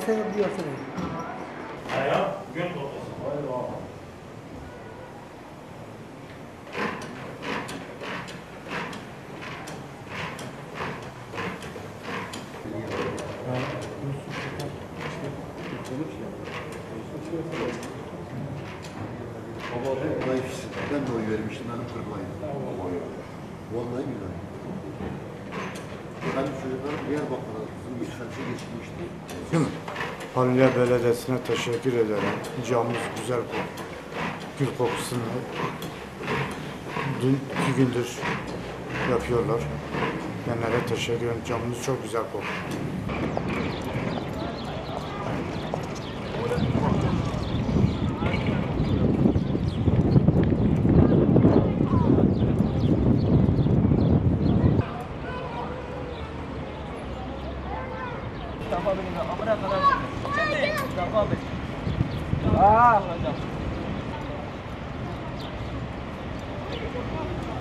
sene bir yasını. Ya, gün toplasın. Hayır abi. Ben de oy vermiştim, benim kırmaydı. Vallahi billahi. Ben çocuklarım Diyarbakır'a bizim geçmişe geçmişti. Değil mi? Halilye Belediyesi'ne teşekkür ederim. Camımız güzel gül kokusunu dün 2 gündür yapıyorlar. Kendilerine teşekkür ederim. Camımız çok güzel kokuyor. Amına kadar. Devam et. Aa.